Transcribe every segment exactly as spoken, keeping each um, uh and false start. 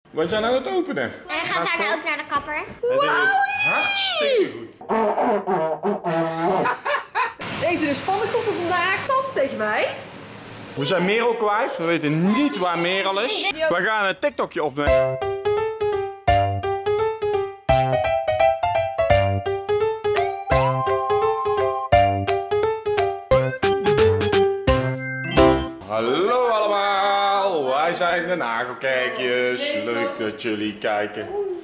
Wij zijn aan het openen. En hij gaat daarna ook naar de kapper. Wow, hartstikke goed. We eten dus pannenkoeken vandaag. Kom tegen mij. We zijn Merel kwijt. We weten niet waar Merel is. We gaan een TikTokje opnemen. Hallo allemaal, wij zijn de Nagelkijkjes. Leuk dat jullie kijken.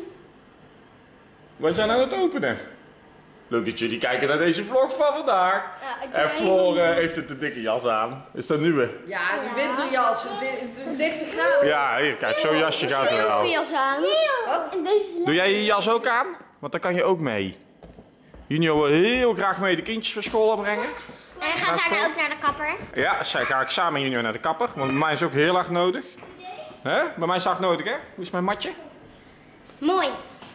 Wij zijn aan het openen. Leuk dat jullie kijken naar deze vlog van vandaag. Ja, en Floor uh, heeft het de dikke jas aan. Is dat nieuwe? Ja, de winterjas. De dertig graden. Ja, hier, kijk, zo'n jasje gaat er al. jas aan. Wat? Doe jij je jas ook aan? Want dan kan je ook mee. Junior wil heel graag mee de kindjes van school brengen. En hij gaat daarna ook naar de kapper. Ja, zij ga ik samen met Junior naar de kapper. Want bij mij is ook heel erg nodig. Hè? Bij mij is het hard nodig, hè? Hoe is mijn matje? Mooi.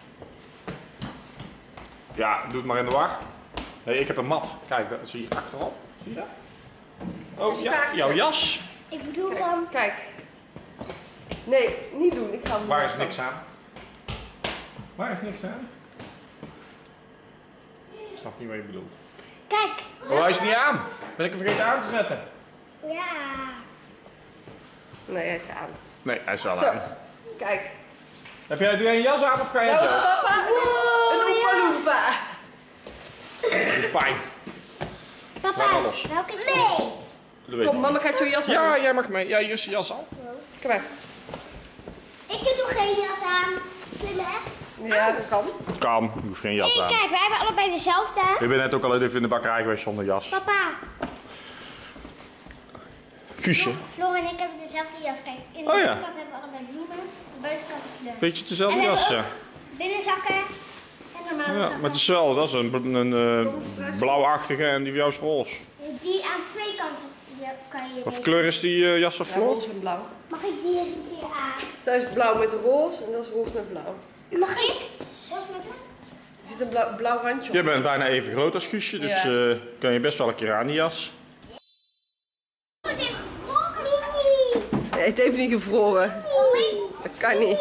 Ja, doe het maar in de war. Hey, ik heb een mat. Kijk, dat zie je achterop. Zie je dat? Oh, ja, jouw jas. Ik bedoel van... Kijk. Nee, niet doen. Ik ga hem Waar is niks aan? Waar is niks aan? Ik snap niet wat je bedoelt. Kijk. Oh, hij is niet aan. Ben ik hem vergeten aan te zetten? Ja. Nee, hij is aan. Nee, hij is wel Zo. aan. Kijk. Heb jij, doe jij een jas aan of kan je Nou, het zo? papa. Een Oompa Loompa. Doe pijn. Laat Papa, maar los. welke is nee? Dat weet Kom, ik mama niet. gaat zo'n jas aan. Ja, jij mag mee. Ja, hier is je jas al. Kom maar. Ik doe geen jas aan. Slim hè? Ja, dat kan. Kan, je hoeft geen jas Hey, aan. kijk, wij hebben allebei dezelfde. Ik ben net ook al even in de bakkerij geweest zonder jas. Papa. Guusje. Floor en ik hebben dezelfde jas. Kijk, in de Oh, ja. binnenkant hebben we allebei bloemen. De buitenkant kleur. Weet je, En dezelfde we jas, hebben ja. ook binnenzakken en normale Ja, zakken. maar het is wel, dat is een, een, uh, blauwachtige en die van jou is roze. Die aan twee kanten ja, kan je... Wat voor kleur is die uh, jas van Ja, Floor? roze en blauw. Mag ik die eens hier aan? Zij is blauw met roze en dat is roze met blauw. Mag ik? Roze met blauw? Er zit een blauw, blauw randje op. Je bent bijna even groot als Guusje, dus Ja. uh, kan je best wel een keer aan die jas. Het heeft gevroren. Nee, het heeft niet gevroren. Dat kan niet.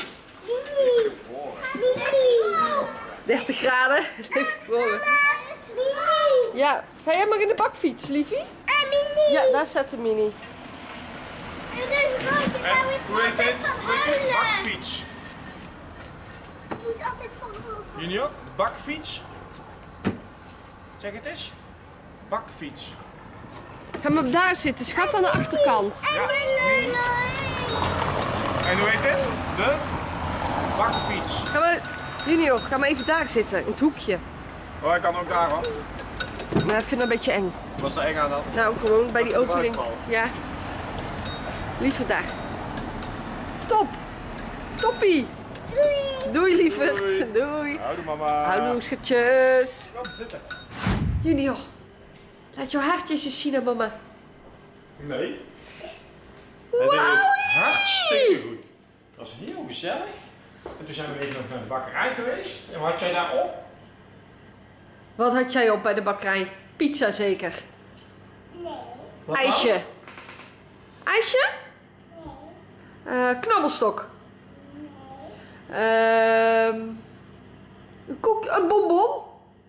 dertig graden. Het heeft gevroren. Ja, ga jij maar in de bakfiets, liefie? Ja, daar staat de mini. Het is rood, ik hou weer altijd van huilen. Bakfiets. Ik moet altijd van huilen. Junior, de bakfiets. Zeg het eens. Bakfiets. Ga maar daar zitten, schat aan de achterkant. Ja. En hoe heet dit? De bakfiets. Ga maar, Junior, ga maar even daar zitten, in het hoekje. Oh, hij kan ook daar hoor. Maar ik vind dat een beetje eng. Wat is er eng aan dan? Nou, gewoon bij die Dat de opening. buik valt. Ja. Liever daar. Top. Toppie. Doei. Doei, lieverd. Doei. Doei. Houdoe mama. Houdoe, schatjes. Kom zitten. Junior, laat jouw hartjes eens zien aan mama. Nee. Hij deed het hartstikke goed. Het was heel gezellig. En toen zijn we even nog naar de bakkerij geweest. En wat had jij daar op? Wat had jij op bij de bakkerij? Pizza zeker? Nee. Wat IJsje? nou? IJsje? Eh, knabbelstok? Ehm, een, koek, een bonbon?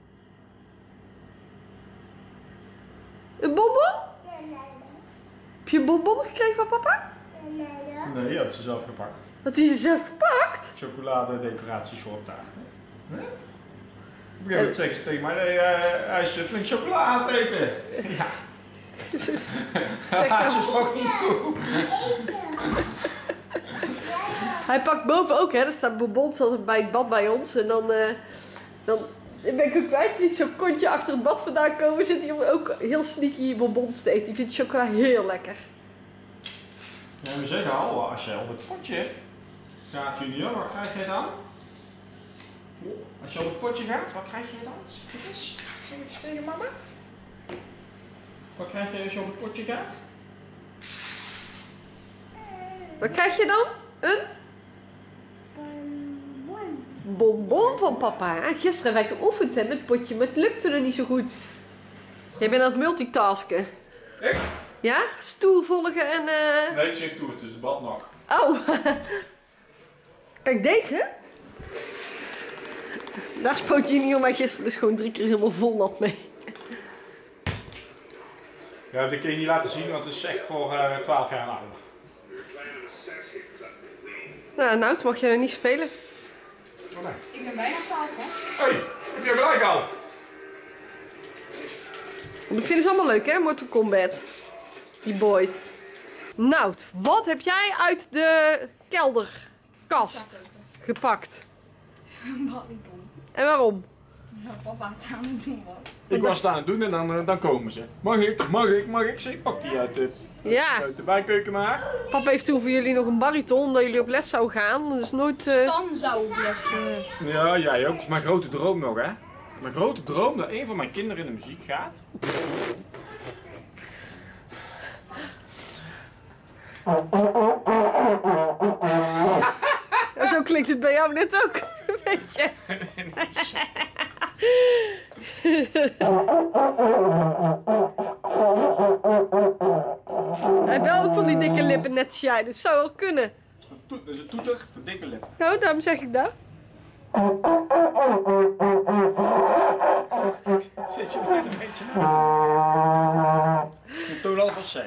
Een bonbon? Heb je een bonbon gekregen van papa? Nee, die had ze zelf gepakt. Had hij ze zelf gepakt? Chocolade decoraties voor op tafel. Nee? Op een gegeven moment zeggen ze tegen mij, nee, uh, als je flink chocola aan het eten. Ja. Zeg Dat is dan. toch niet goed. Hij pakt boven ook, hè? Er staat bonbons altijd bij het bad bij ons. En dan, uh, dan ben ik ook kwijt. Zie ik zo'n kontje achter het bad vandaan komen. Zit hij ook heel sneaky bonbons te eten. Die vindt chocola heel lekker. Ja, we zeggen al, als je op het potje gaat, Junior, wat krijg je dan? Als je op het potje gaat, wat krijg je dan? Zeg het eens. Zeg het eens tegen mama. Wat krijg je als je op het potje gaat? Wat krijg je dan? Een bonbon van papa. Gisteren hebben wij geoefend hè, met het potje, maar het lukte er niet zo goed. Jij bent aan het multitasken. Ik? Ja? Stoel volgen en... Uh... Nee, ik zeg toe, het is het bad nog. Oh. Kijk, deze. Daar spoot Junior mij gisteren dus gewoon drie keer helemaal vol nat mee. Ja, dat kun je niet laten zien, want het is echt voor uh, twaalf jaar ouder. Nou, Nout, mag jij er niet spelen? Oh, nee. Ik ben bijna twaalf, hè? Hé, hey, heb je gelijk al? Dat vinden ze allemaal leuk, hè? Mortal Kombat. Die boys. Nout, wat heb jij uit de kelderkast gepakt? Badminton. En waarom? Nou, papa het aan het doen was. Ik was het aan het doen en dan, uh, dan komen ze. Mag ik, mag ik, mag ik? Zeg, pak die uit de, Ja, uit de bijkeuken maar. papa heeft toen voor jullie nog een bariton, omdat jullie op les zouden gaan. Dus nooit... Uh... Stan zou op les gaan. Ja, jij ook. Dat is mijn grote droom nog, hè? Mijn grote droom dat een van mijn kinderen in de muziek gaat. Ja, zo klinkt het bij jou net ook, weet je. Hij heeft wel ook van die dikke lippen, net als jij. Dat zou wel kunnen. Dat is een toeter voor dikke lippen. Nou, daarom zeg ik dat. Zit je maar een beetje na. De toon al van C.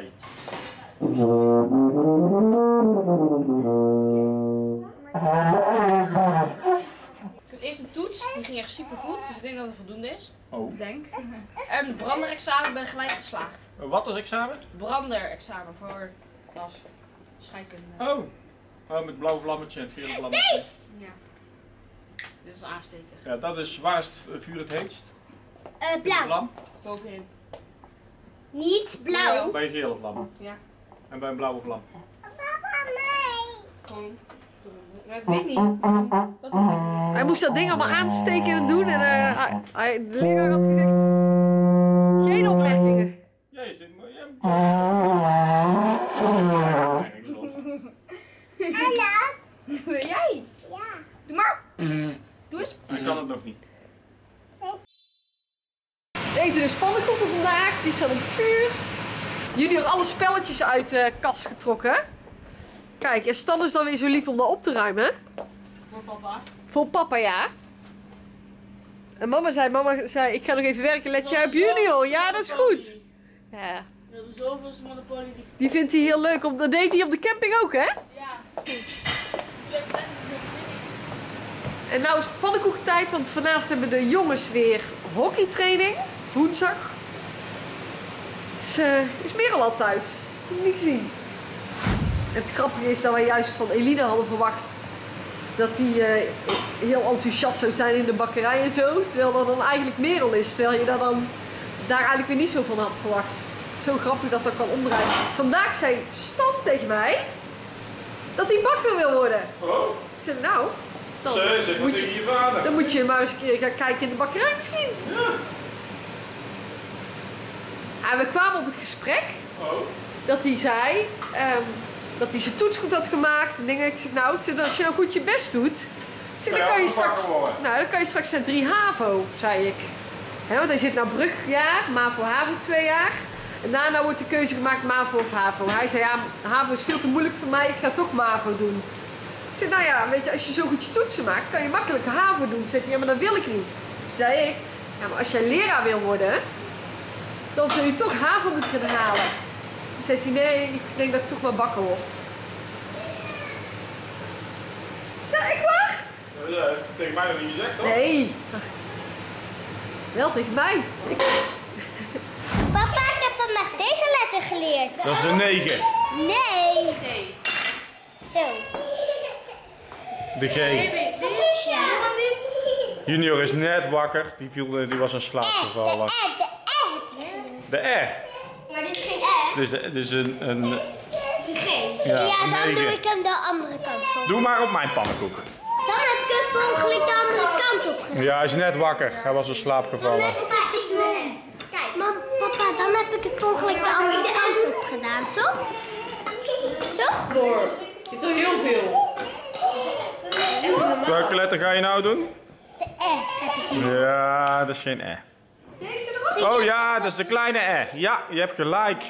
Het eerste toets, die ging echt super goed, dus ik denk dat het voldoende is. Oh. Denk. En het branderexamen ben gelijk geslaagd. Wat als examen? Branderexamen voor klas scheikunde. Oh. Oh, met blauw vlammetje en het gele vlammetje. Ja. Dit is een aansteker. Ja, dat is waar is het vuur het heetst? Uh, De blauw. vlam? Bovenin. Niet blauw. Bij een gele vlam. Ja. En bij een blauwe vlam. Gewoon. Ja, ik weet niet. Wat doe je? Hij moest dat ding allemaal aansteken en doen. En uh, hij, hij, de leraar had gezegd... Geen opmerkingen. Jij zit maar... Jij... Anna. Wil jij? Ja. Doe maar. Doe eens. Ik kan het nog niet. We eten dus pannenkoeken vandaag. Die staan op het vuur. Jullie hebben alle spelletjes uit de kast getrokken. Kijk, en Stan is dan weer zo lief om dat op te ruimen. Voor papa. Voor papa, ja. En mama zei, mama zei, ik ga nog even werken. Let jij op Junior. Ja, dat is goed. Ja. Ik wilde zoveelste Monopoly die... Die vindt hij heel leuk. Dat deed hij op de camping ook, hè? Ja. Ik ben letterlijk met En nou is het pannenkoekentijd, want vanavond hebben de jongens weer hockeytraining. Woensdag. Dus uh, is Merel al thuis. Ik heb het niet gezien. Het grappige is dat wij juist van Eline hadden verwacht dat die uh, heel enthousiast zou zijn in de bakkerij en zo. Terwijl dat dan eigenlijk Merel is. Terwijl je daar dan daar eigenlijk weer niet zo van had verwacht. Zo grappig dat dat kan omdraaien. Vandaag zei Stan tegen mij dat hij bakker wil worden. Oh. Ik zei, nou, dan Ze zit moet tegen je, je vader. dan moet je maar eens een keer gaan kijken in de bakkerij misschien. Ja. En we kwamen op het gesprek Oh. dat hij zei um, dat hij zijn toets goed had gemaakt en dingen. Ik zeg, nou, ik zeg, als je nou goed je best doet, ik zeg, dan, Ja, kan je dan straks, bakker worden. nou, dan kan je straks naar drie HAVO, zei ik. He, want hij zit nou brugjaar, MAVO-HAVO twee jaar. En daarna wordt de keuze gemaakt MAVO of HAVO. Hij zei, ja, HAVO is veel te moeilijk voor mij, ik ga toch MAVO doen. Ik zei, nou ja, weet je, als je zo goed je toetsen maakt, kan je makkelijk HAVO doen. Zei hij, ja, maar dat wil ik niet. Toen zei ik, ja, maar als jij leraar wil worden, dan zul je toch HAVO moeten kunnen halen. Toen zei hij, nee, ik denk dat ik toch maar bakker word. Ja, echt waar? Ja, tegen mij nog niet gezegd, toch? Nee. Wel tegen mij. Ik... Papa, ik heb vandaag deze letter geleerd. Dat is een negen. Nee. Nee. Zo. De G. Ja. Junior is net wakker. Die, viel, die was in slaap gevallen. De E, de E heb ik geleerd. De E. Maar dit is geen E. Dus, de, dus een, een... Dit is een G. Ja, Ja, een dan negen. doe ik hem de andere kant op. Doe maar op mijn pannenkoek. Dan heb ik hem per ongeluk de andere kant op gedaan. Ja, hij is net wakker. Hij was in slaap Dan gevallen. heb ik het... Kijk, maar papa, dan heb ik het per ongeluk de andere kant op gedaan, toch? Toch? Door. Je hebt er heel veel. Welke letter ga je nou doen? De E heb ik. Ja, dat is geen E. Oh ja, dat is de kleine E. Ja, je hebt gelijk.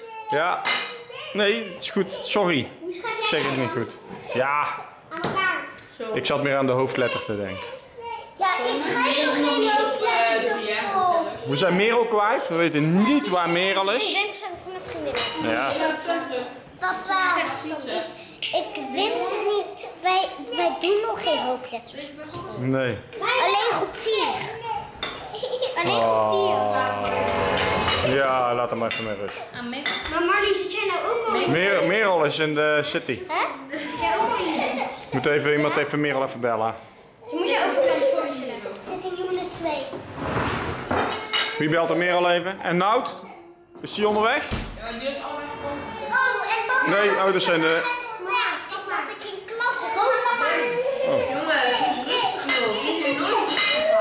Ja. Nee, het is goed. Sorry. Hoe schrijf Ik jij zeg dat het niet dan? goed. Ja. Aan elkaar. Zo. Ik zat meer aan de hoofdletter te denken. Ja, ik schrijf nog geen hoofdletters op school. We zijn Merel kwijt. We weten niet waar Merel Ik is. denk ze het met vriendinnen. Ja. Ja, het centrum. Papa, ik, ik wist niet, wij, wij doen nog geen hoofdletters. Nee. Alleen groep vier. Alleen groep vier. Ja, laat hem even met rust. Aan mij. Maar Marlie, zit jij nou ook al in? Mer Merel is in de city. Hè? Zit jij ook al in? Moet even, iemand even Merel even bellen. Ze moet je over les voorstellen. Zit in unit twee. Wie belt er Merel even? En Nout? Is die onderweg? Ja, die is allemaal gekomen. Oh, en papa. Nee, oh, dat zijn de... Maar ja, het is dat ik in klas rood zit. Jongens, het is rustig joh. Het is nooit.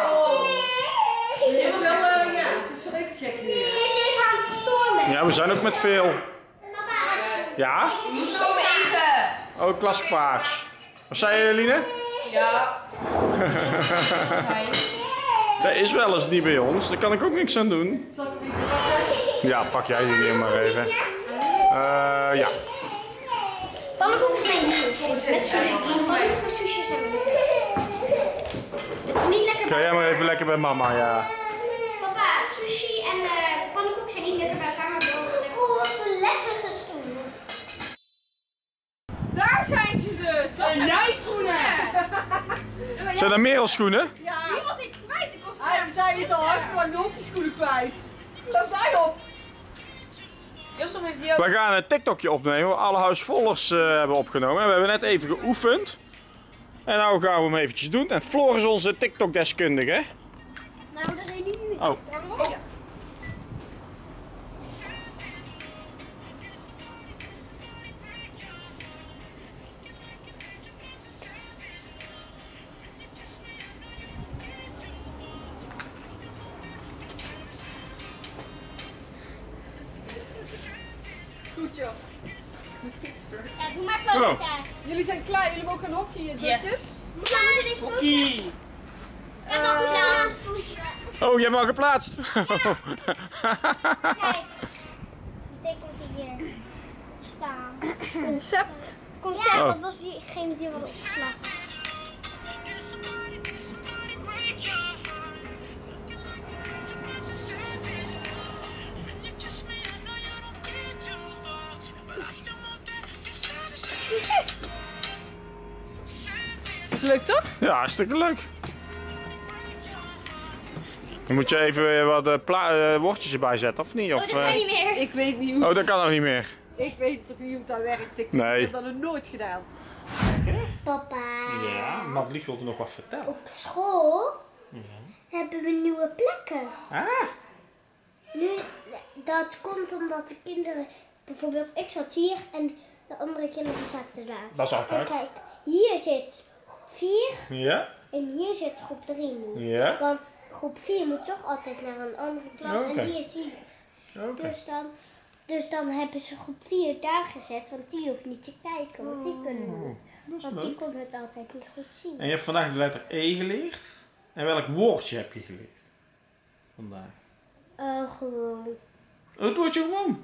Het is wel, uh, ja, het is wel even gek nu. Het is even aan het stormen. Ja, we zijn ook met veel. Papa. Ja? We moeten komen eten. Oh, klas paars. Wat zei je, Eline? Ja. Dat is wel eens niet bij ons. Daar kan ik ook niks aan doen. Zal ik het even pakken? Ja, pak jij die hier maar even. Uh, ja. Pannenkoek is mijn nieuws. Met sushi. Pannenkoek en sushi zijn mijn Het is niet lekker Ga bij jij maar even lekker bij mama, ja. Papa, sushi en uh, pannenkoek zijn niet lekker bij elkaar, maar wel lekker. Oh, wat een lekkere stoel. Daar zijn ze dus. Dat zijn jij mijn schoenen. Zijn dat Merel schoenen? Ja. Die was ik kwijt. Ik was Hij zei is al hartstikke lang de hockey-schoenen kwijt. Wat daar op? Justin heeft die ook. We gaan een TikTokje opnemen waar alle huisvollers uh, hebben opgenomen. We hebben net even geoefend. En nou gaan we hem eventjes doen. En Floor is onze TikTok-deskundige. Nou, dat zijn niet nu. Oh. Ja. Goed joh. Ja, doe maar Oh. posten. Jullie zijn klaar, jullie mogen een hokje, dutjes. Ja, moet ik posten? Fokkie. En nog eens aan. Oh, je hebt hem al geplaatst. Kijk. Betekent hier staan. Concept. Concept, Oh. dat was diegene die we hadden opgeslagen. Is leuk toch? Ja, hartstikke leuk. Dan moet je even wat uh, pla- uh, wortjes erbij zetten, of niet? Of, Oh, dat kan uh... niet meer. Ik weet niet hoe. Oh, dat kan nog niet meer. Ik weet toch niet hoe het daar werkt. Ik Nee. heb dat nog nooit gedaan. Papa. Ja, maar lief wilde nog wat vertellen. Op school hebben we nieuwe plekken. Ah. Nu, dat komt omdat de kinderen, bijvoorbeeld ik zat hier en de andere kinderen zaten daar. Dat is En altijd. kijk, hier zit groep vier Ja, en hier zit groep drie nu. ja. Want groep vier moet toch altijd naar een andere klas Oké. en die is hier. Oké. Dus dan, dus dan hebben ze groep vier daar gezet, want die hoeft niet te kijken, want die kunnen het. Dat is Want die leuk. kon het altijd niet goed zien. En je hebt vandaag de letter E geleerd. En welk woordje heb je geleerd? Vandaag. Oh, gewoon. Oh, het woordje gewoon.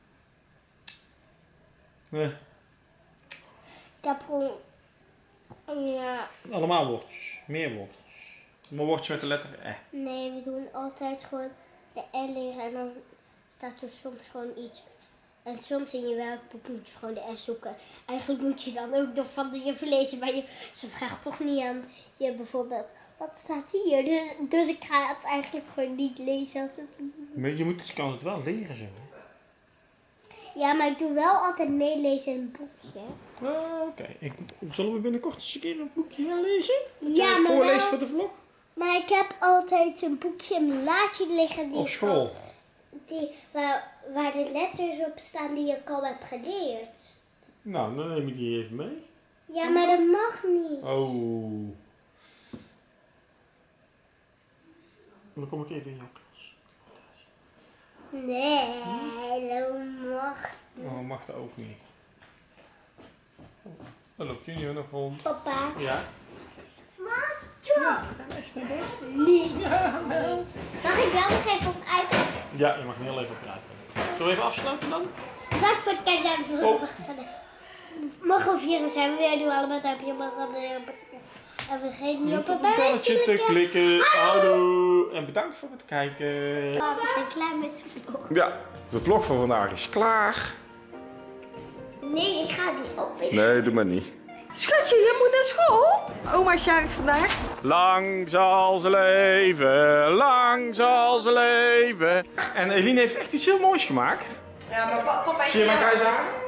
Nee, Ik heb gewoon. Ja, allemaal woordjes. Meer woordjes. Maar woordjes met de letter E. nee, we doen altijd gewoon de L leren en dan staat er soms gewoon iets. En soms in je werkboek moet je gewoon de S zoeken. Eigenlijk moet je dan ook nog van de juf lezen, maar je, ze vraagt toch niet aan je bijvoorbeeld, wat staat hier? Dus, dus ik ga het eigenlijk gewoon niet lezen als het... Maar je, moet, je kan het wel leren zo. hè? Ja, maar ik doe wel altijd meelezen in een boekje. Ah, oké. Ik- Zullen we binnenkort eens een keer een boekje gaan lezen? Dat Ja, jij het maar voorleest wel- voor de vlog? Maar ik heb altijd een boekje in mijn laadje liggen die Op ik school. al- die, waar, waar de letters op staan die ik al heb geleerd. Nou, dan neem je die even mee. Ja, maar dat mag niet. Oh. Dan kom ik even in jouw klas. Nee, dat mag. Oh, mag dat ook niet. Oh, dan loopt Junior nog rond. Papa. Ja. Wat? Ja. Niet. Mag ik wel nog even op iPad? Ja, je mag heel even praten. Zullen we even afsluiten dan? Bedankt voor het kijken naar de Oh. vlog. Morgen vieren zijn we weer. Doe allemaal een duimpje omhoog. En vergeet niet op het belletje te klikken. Houdoe. En bedankt voor het kijken. We zijn klaar met de vlog. Ja, de vlog van vandaag is klaar. Nee, ik ga niet op. Nee, doe maar niet. Schatje, je moet naar school. Oma is jarig vandaag. Lang zal ze leven, lang zal ze leven. En Eline heeft echt iets heel moois gemaakt. Ja, maar papa is Zie je mijn grijze haar?